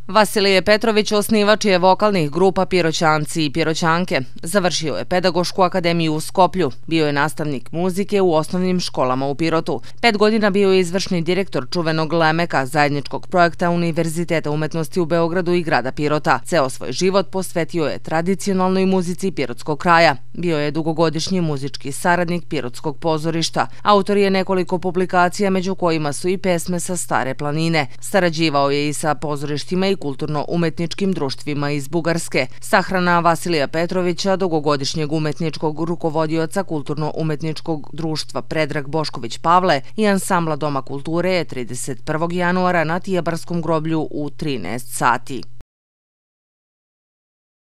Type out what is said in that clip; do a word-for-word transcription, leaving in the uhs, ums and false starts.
Vasilije Petrović osnivač je vokalnih grupa Piroćanci i Piroćanke. Završio je Pedagošku akademiju u Skoplju. Bio je nastavnik muzike u osnovnim školama u Pirotu. Pet godina bio je izvršni direktor čuvenog Lemeka, zajedničkog projekta Univerziteta umetnosti u Beogradu i grada Pirota. Ceo svoj život posvetio je tradicionalnoj muzici pirotskog kraja. Bio je dugogodišnji muzički saradnik Pirotskog pozorišta. Autor je nekoliko publikacija, među kojima su i pesme sa Stare planine. Sarađivao je i sa pozorištima i kulturno-umetničkim društvima iz Bugarske. Sahrana Vasilija Petrovića, dugogodišnjeg umetničkog rukovodioca kulturno-umetničkog društva Predrag Bošković Pavle i ansambla Doma kulture je trideset prvog januara na Tijabarskom groblju u trinaest sati.